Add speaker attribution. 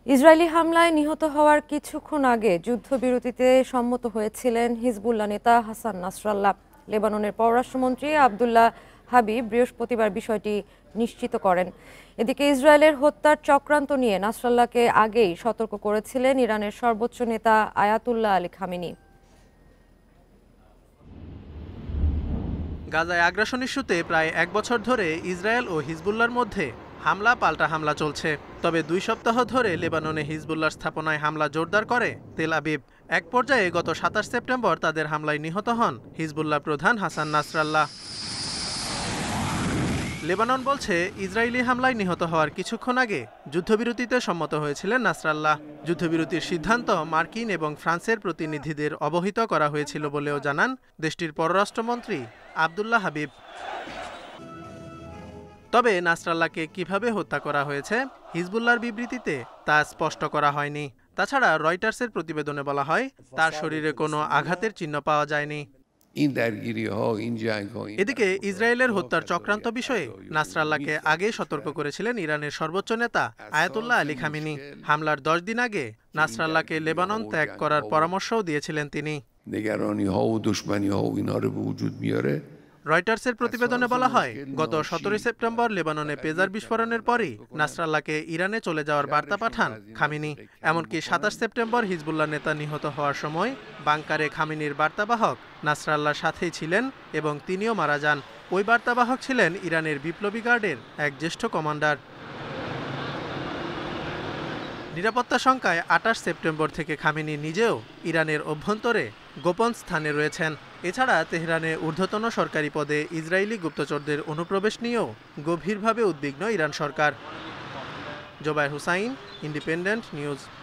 Speaker 1: Israeli হামলায় নিহত হওয়ার কিছুক্ষণ আগে যুদ্ধবিরতিতে সম্মত হয়েছিলেন হিজবুল্লাহ নেতা হাসান নাসরাল্লাহ। লেবাননের পররাষ্ট্রমন্ত্রী আবদুল্লাহ হাবিব বৃহস্পতিবার বিষয়টি নিশ্চিত করেন। এদিকে ইসরায়েলের হত্যার চক্রান্ত নিয়ে নাসরাল্লাহকে আগেই সতর্ক করেছিলেন ইরানের সর্বোচ্চ নেতা আয়াতুল্লাহ আলী খামেনি।
Speaker 2: গাজায় আগ্রাসন ইস্যুতে প্রায় এক বছর ধরে ইসরায়েল ও হিজবুল্লাহর মধ্যে হামলা পাল্টা হামলা চলছে। তবে 2 সপ্তাহ ধরে লেবাননে হিজবুল্লাহর স্থাপনায় হামলা জোরদার করে তেল আবিব। এক পর্যায়ে গত 27 সেপ্টেম্বর তাদের হামলায় নিহত হন হিজবুল্লাহ প্রধান হাসান নাসরাল্লাহ। লেবানন বলছে, ইসরায়েলি হামলায় নিহত হওয়ার কিছুক্ষণ আগে যুদ্ধবিরতিতে সম্মত হয়েছিলেন নাসরাল্লাহ। যুদ্ধবিরতির সিদ্ধান্ত মার্কিন এবং ফ্রান্সের প্রতিনিধিদের অবহিত করা হয়েছিল বলেও জানান দেশটির পররাষ্ট্রমন্ত্রী আবদুল্লাহ হাবিব। তবে নাসরাল্লাহকে কিভাবে হত্যা করা হয়েছে হিজবুল্লাহর বিবৃতিতে তা স্পষ্ট করা হয়নি। তাছাড়া রয়টার্সের প্রতিবেদনে বলা হয়, তার শরীরে কোনো আঘাতের চিহ্ন পাওয়া যায়নি। এদিকে ইসরায়েলের হত্যার চক্রান্ত বিষয়ে নাসরাল্লাহকে আগে সতর্ক করেছিলেন ইরানের সর্বোচ্চ নেতা আয়াতুল্লাহ আলী খামেনি। হামলার 10 দিন আগে নাসরাল্লাহকে লেবানন ত্যাগ করার পরামর্শও দিয়েছিলেন তিনি। রয়টার্সের প্রতিবেদনে বলা হয়, গত 17 সেপ্টেম্বর লেবাননে পেজার বিস্ফোরণের পরই নাসরাল্লাহকে ইরানে চলে যাওয়ার বার্তা পাঠান খামেনি। এমনকি 27 সেপ্টেম্বর হিজবুল্লাহ নেতা নিহত হওয়ার সময় বাংকারে খামেনির বার্তাবাহক নাসরাল্লাহর সাথেই ছিলেন এবং তিনিও মারা যান। ওই বার্তাবাহক ছিলেন ইরানের বিপ্লবী গার্ডের এক জ্যেষ্ঠ কমান্ডার। নিরাপত্তা শঙ্কায় 28 সেপ্টেম্বর থেকে খামেনি নিজেও ইরানের অভ্যন্তরে গোপন স্থানে রয়েছেন। এছাড়া তেহরানে ঊর্ধ্বতন সরকারি পদে ইসরায়েলি গুপ্তচরদের অনুপ্রবেশ নিয়েও গভীরভাবে উদ্বিগ্ন ইরান সরকার। Jobayer Hussain, Independent news.